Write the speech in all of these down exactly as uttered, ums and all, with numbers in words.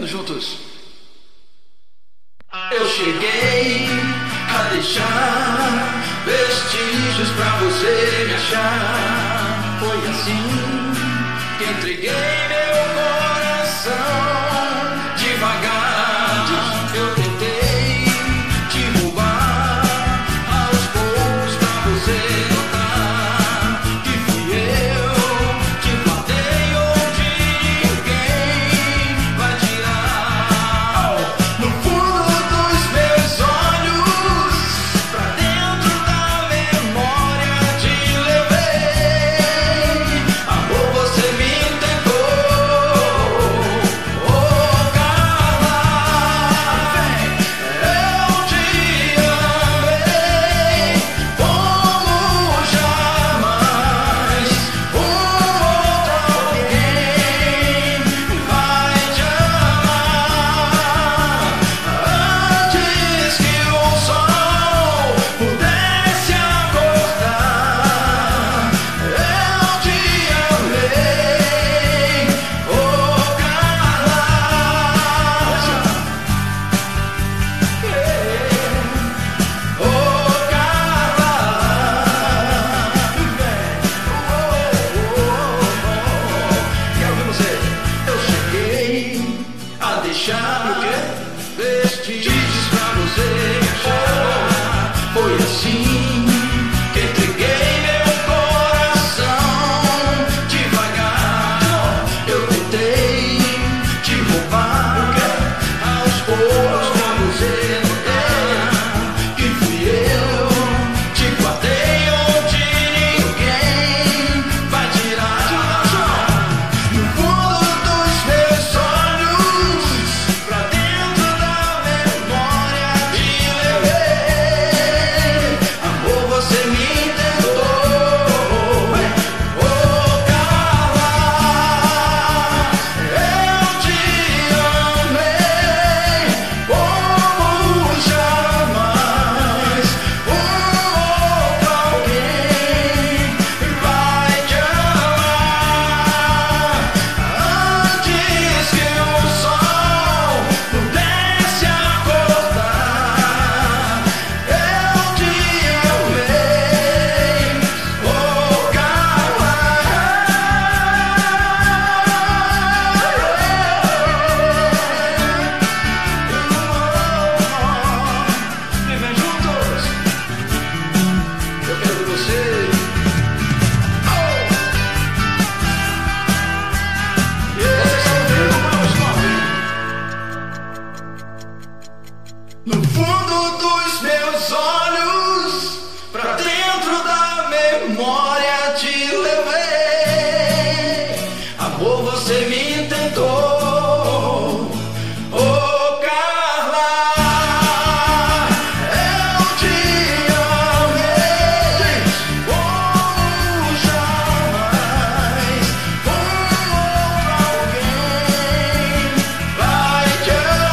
juntos. Eu cheguei a deixar vestígios pra você me achar. Foi assim que entreguei meu coração devagar. Eu tentei te roubar aos poucos pra você notar que fui eu que guardei onde ninguém vai tirar. No fundo dos meus olhos, pra dentro da memória te levei. Amor, você me tentou. Oh, Carla, eu te amei como jamais um outro alguém vai te amar. Antes que o sol pudesse acordar, eu te amei. Oh, Carla, oh, Carla, quero ver você. Eu cheguei a deixar o quê? Vestígios pra você me achar. Foi assim que entreguei meu coração devagar. Eu tentei te roubar aos poucos pra você notar que fui eu te guardei onde ninguém vai tirar. No fundo dos meus olhos, pra dentro da memória te levei. Amor, você me tentou. Oh, Carla, eu te amei como jamais um outro alguém vai te amar. Antes que o sol pudesse acordar, eu te amei. Oh, Carla, e vem juntos. Eu quero ver você. Vocês estão ouvindo, vamos, vamos. No fundo dos meus olhos, pra dentro da memória te levei. Amor, você me tentou. Oh, Carla, eu te amei como jamais um outro alguém vai te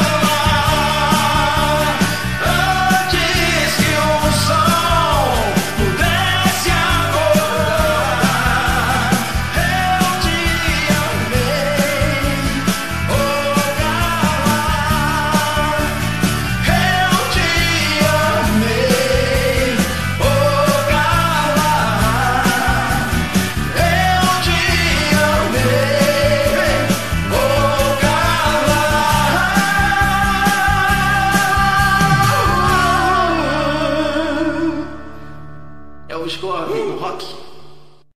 amar. Antes que o sol pudesse acordar, eu te amei. Oh, Carla, eu te amei. Oh, Carla, eu te amei. Oh, Carla. É o Scorpion no rock.